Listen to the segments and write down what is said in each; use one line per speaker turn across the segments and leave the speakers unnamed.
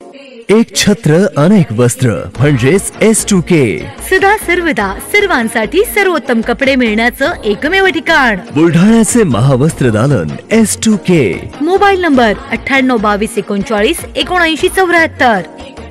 एक छत्र अनेक वस्त्र म्हणजेच S2K.
सदा सर्वदा सर्वांसाठी सर्वोत्तम कपडे मिळण्याचं एकमेव ठिकाण
बुलढाण्याचे महावस्त्र दालन S2K.
Mobile number 9822397974.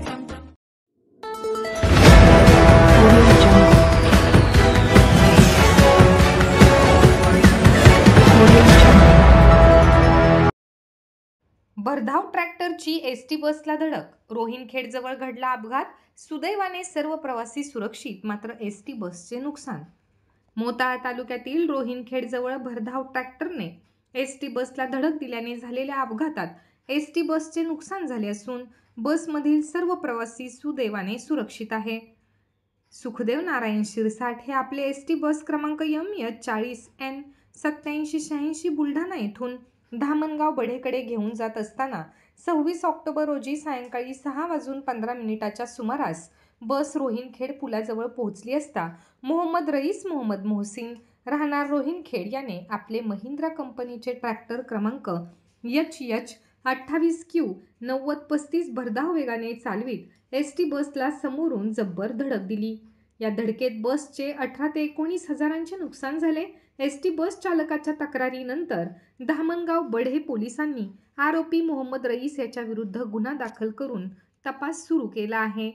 भरधाव ट्रॅक्टरची एसटी बसला धडक. रोहिणखेडजवळ घडला अपघात. सुदैवाने सर्व प्रवासी सुरक्षित, मात्र एसटी बसचे नुकसान. मोताळा तालुक्यातील रोहिणखेडजवळ भरधाव ट्रॅक्टरने एसटी बसला धडक दिल्याने झालेल्या अपघातात एसटी बसचे नुकसान झाले असून बसमधील सर्व प्रवासी सुदैवाने सुरक्षित आहे. सुखदेव नारायण शिरसाट हे आपले एसटी बस क्रमांक MH40N 8786 बुलढाणा येथून धामणगाव बढेकडे घेऊन जात असताना 26 ऑक्टोबर रोजी सायंकाळी 6:15 सुमारास बस रोहिणखेड पुलाजवळ पोहोचली असता मोहम्मद रईस मोहम्मद मोहसिन राहणार रोहिणखेड याने आपले महिंद्रा कंपनीचे ट्रॅक्टर क्रमांक HH28Q 9035 भरधाव वेगाने चालवीत एसटी बसला समोरून जब्बर धडक दिली. या धडकेत बसचे 18 ते 19 हजारांचे नुकसान झाले. एसटी बस चालकाच्या तक्रारीनंतर धामणगाव बढे पोलिसांनी आरोपी मोहम्मद रईस याच्या विरुद्ध गुन्हा दाखल करून तपास सुरू केला आहे.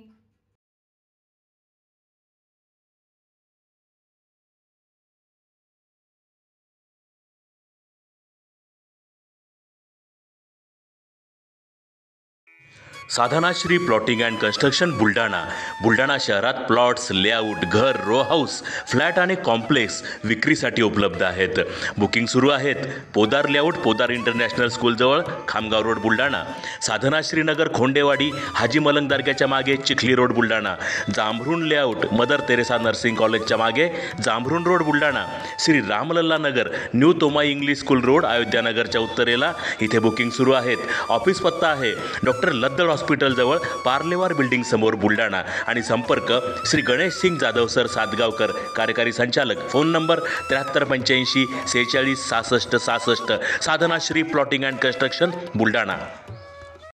Sadhanashri plotting and construction Buldhana. Buldhana शहरात प्लॉट्स, लेआउट, घर, रो हाऊस, फ्लॅट आणि कॉम्प्लेक्स विक्रीसाठी उपलब्ध आहेत. बुकिंग सुरू आहेत. पोदार लेआउट, पोदार इंटरनॅशनल स्कूलजवळ, खामगाव रोड बुलढाणा. साधनाश्री नगर, खोंडेवाडी, हाजी मलंग दर्ग्याच्या मागे, Chikhli road Buldhana. Jambhrun layout, Mother Teresa nursing कॉलेजच्या मागे, Jambhrun road Buldhana. Shri Ramlalla Nagar, new Tomai English school road, अयोध्यानगरच्या उत्तरेला. इथे बुकिंग सुरू आहेत. ऑफिस पत्ता आहे डॉक्टर लद्दड हॉस्पिटल जवळ, पार्लेवार बिल्डिंग समोर बुलढाणा. आणि संपर्क श्री गणेश सिंग जाधव सर सातगावकर, कार्यकारी संचालक. Phone number 7385 46 66 66. Sadhanashri plotting and construction Buldhana.